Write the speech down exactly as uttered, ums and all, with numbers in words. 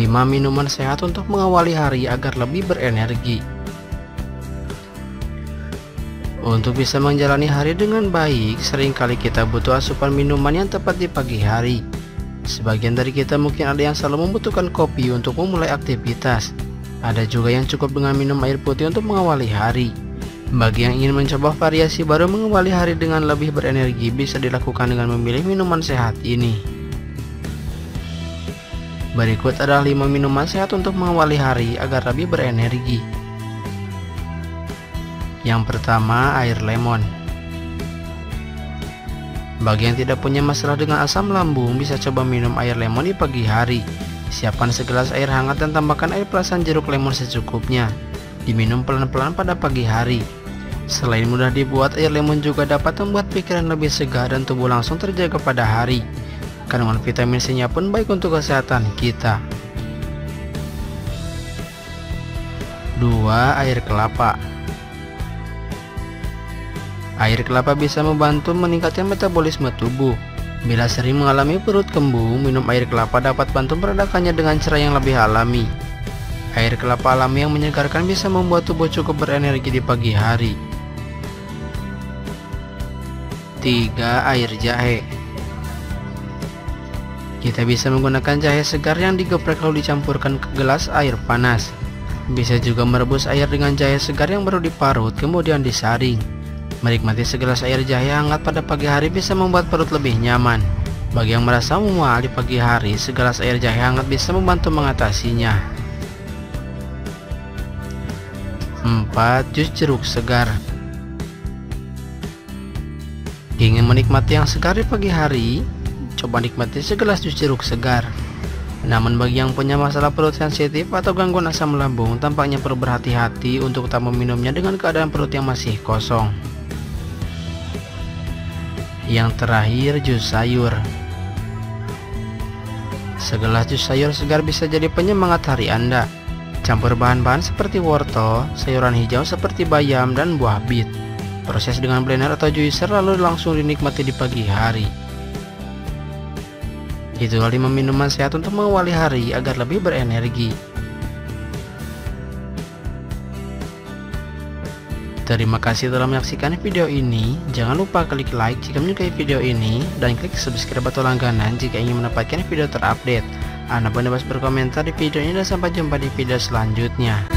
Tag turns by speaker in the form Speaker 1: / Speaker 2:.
Speaker 1: lima minuman sehat untuk mengawali hari agar lebih berenergi. Untuk bisa menjalani hari dengan baik, seringkali kita butuh asupan minuman yang tepat di pagi hari. Sebagian dari kita mungkin ada yang selalu membutuhkan kopi untuk memulai aktivitas. Ada juga yang cukup dengan minum air putih untuk mengawali hari. Bagi yang ingin mencoba variasi baru mengawali hari dengan lebih berenergi, bisa dilakukan dengan memilih minuman sehat ini. Berikut adalah lima minuman sehat untuk mengawali hari agar lebih berenergi. Yang pertama, air lemon. Bagi yang tidak punya masalah dengan asam lambung, bisa coba minum air lemon di pagi hari. Siapkan segelas air hangat dan tambahkan air perasan jeruk lemon secukupnya. Diminum pelan-pelan pada pagi hari. Selain mudah dibuat, air lemon juga dapat membuat pikiran lebih segar dan tubuh langsung terjaga pada hari. Kandungan vitamin C-nya pun baik untuk kesehatan kita. Dua. Air kelapa. Air kelapa bisa membantu meningkatkan metabolisme tubuh. Bila sering mengalami perut kembung, minum air kelapa dapat bantu meredakannya dengan cara yang lebih alami. Air kelapa alami yang menyegarkan bisa membuat tubuh cukup berenergi di pagi hari. Tiga. Air jahe. Kita bisa menggunakan jahe segar yang digeprek lalu dicampurkan ke gelas air panas. Bisa juga merebus air dengan jahe segar yang baru diparut kemudian disaring. Menikmati segelas air jahe hangat pada pagi hari bisa membuat perut lebih nyaman. Bagi yang merasa mual di pagi hari, segelas air jahe hangat bisa membantu mengatasinya. Empat. Jus jeruk segar. Ingin menikmati yang segar di pagi hari? Coba nikmati segelas jus jeruk segar. Namun bagi yang punya masalah perut sensitif atau gangguan asam lambung, tampaknya perlu berhati-hati untuk tak meminumnya dengan keadaan perut yang masih kosong. Yang terakhir, jus sayur. Segelas jus sayur segar bisa jadi penyemangat hari Anda. Campur bahan-bahan seperti wortel, sayuran hijau seperti bayam dan buah bit. Proses dengan blender atau juicer lalu langsung dinikmati di pagi hari. Itulah lima minuman sehat untuk mengawali hari agar lebih berenergi. Terima kasih telah menyaksikan video ini. Jangan lupa klik like jika menyukai video ini dan klik subscribe atau langganan jika ingin mendapatkan video terupdate. Anda boleh bebas berkomentar di video ini dan sampai jumpa di video selanjutnya.